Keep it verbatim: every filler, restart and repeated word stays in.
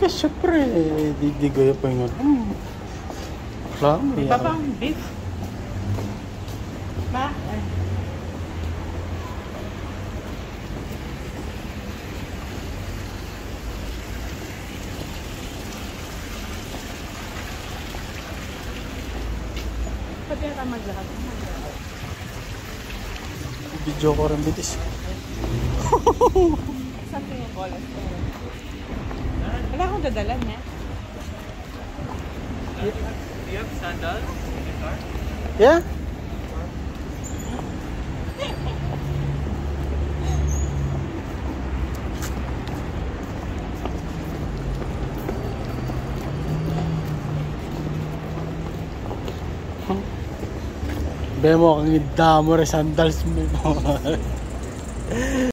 Eh, syempre, didigay pa yung hmm. Klam, Di ba bang beef? Ba? Ay. Pwede ka maglakad. Video ko rin bitis. Something yung bolas. Wala akong dadalan niya. Do you have sandals in the car? Yeah? Bemo kang idamo rin sandals mo.